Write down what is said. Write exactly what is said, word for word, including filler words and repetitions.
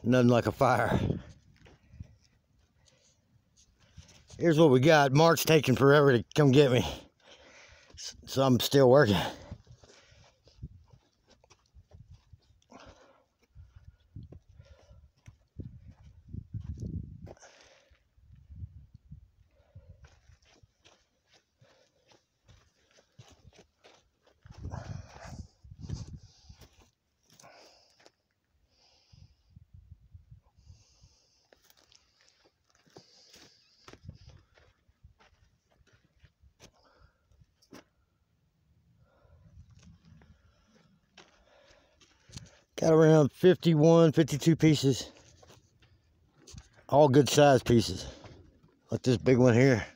Nothing like a fire. Here's what we got. Mark's taking forever to come get me, so I'm still working. Got around fifty-one, fifty-two pieces. All good size pieces. Like this big one here.